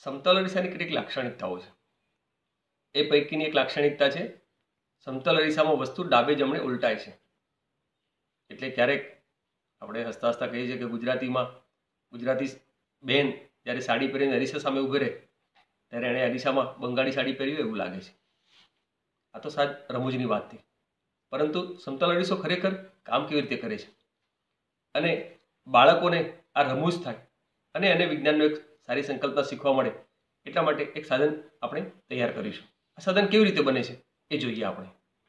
સમતલ અરીસાની કેટલીક લાક્ષણિકતાઓ છે. એ પૈકીની એક લાક્ષણિકતા છે સમતલ અરીસામાં વસ્તુ ડાબે જમણે ઉલટાય છે. એટલે ક્યારેક આપણે હસતા હસતા કહીએ છીએ કે ગુજરાતી બેન જ્યારે સાડી પહેરીને અરીસા સામે ઊભી રહે ત્યારે એણે અરીસામાં બંગાળી સાડી પહેરી હોય એવું લાગે છે. આ તો સાદ રમૂજની વાત હતી, પરંતુ સમતલ અરીસો ખરેખર કામ કેવી રીતે કરે છે અને બાળકોને આ રમૂજ થાય અને એને વિજ્ઞાનનો એક સારી સંકલ્પના શીખવા મળે એટલા માટે એક સાધન આપણે તૈયાર કરીશું. આ સાધન કેવી રીતે બને છે એ જોઈએ. આપણે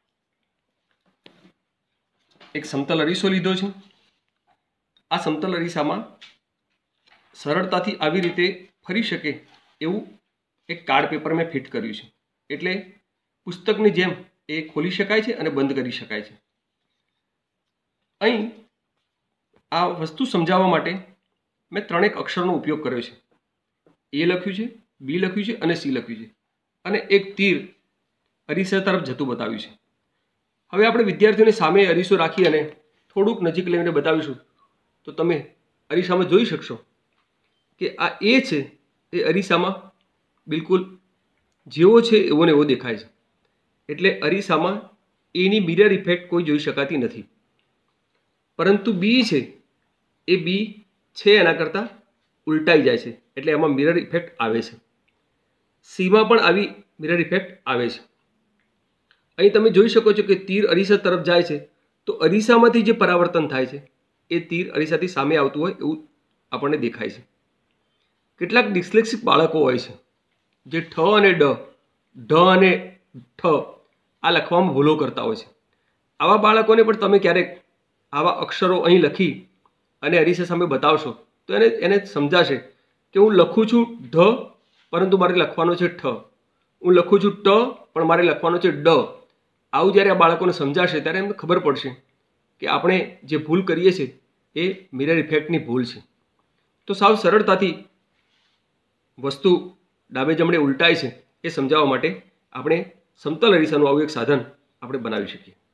એક સમતલ અરીસો લીધો છે. આ સમતલ અરીસામાં સરળતાથી આવી રીતે ફરી શકે એવું એક કાર્ડ પેપર મેં ફિટ કર્યું છે. એટલે પુસ્તકની જેમ એ ખોલી શકાય છે અને બંધ કરી શકાય છે. અહીં આ વસ્તુ સમજાવવા માટે મેં 3 અક્ષરનો ઉપયોગ કર્યો છે. એ લખ્યું છે, બી લખ્યું છે અને સી લખ્યું છે, અને એક તીર અરીસા તરફ જતું બતાવ્યું છે. હવે આપણે વિદ્યાર્થીઓને સામે અરીસો રાખી અને થોડુંક નજીક લઈને બતાવીશું તો તમે અરીસામાં જોઈ શકશો કે આ એ છે એ અરીસામાં બિલકુલ જેવો છે એવો ને એવો દેખાય છે. એટલે અરીસામાં એની મિરર ઇફેક્ટ કોઈ જોઈ શકાતી નથી. પરંતુ બી છે એ બી છે એના કરતાં ઉલટાઈ જાય છે, એટલે એમાં મિરર ઇફેક્ટ આવે છે. સીમાં પણ આવી મિરર ઇફેક્ટ આવે છે. અહીં તમે જોઈ શકો છો કે તીર અરીસા તરફ જાય છે તો અરીસામાંથી જે પરાવર્તન થાય છે એ તીર અરીસાથી સામે આવતું હોય એવું આપણને દેખાય છે. કેટલાક ડિસ્લેક્સિક બાળકો હોય છે જે ઠ અને ઢ અને ઠ આ લખવામાં ભૂલો કરતા હોય છે. આવા બાળકોને પણ તમે ક્યારેક આવા અક્ષરો અહીં લખી અને અરીસા સામે બતાવશો તો એને સમજાશે કે હું લખું છું ઢ પરંતુ મારે લખવાનો છે ઠ, હું લખું છું ટ પણ મારે લખવાનો છે ડ. આવું જ્યારે આ બાળકોને સમજાશે ત્યારે એમને ખબર પડશે કે આપણે જે ભૂલ કરીએ છીએ એ મિરર ઇફેક્ટની ભૂલ છે. તો સાવ સરળતાથી વસ્તુ ડાબે જમણે ઉલટાય છે એ સમજાવવા માટે આપણે સમતલ અરીસાનું આવું એક સાધન આપણે બનાવી શકીએ.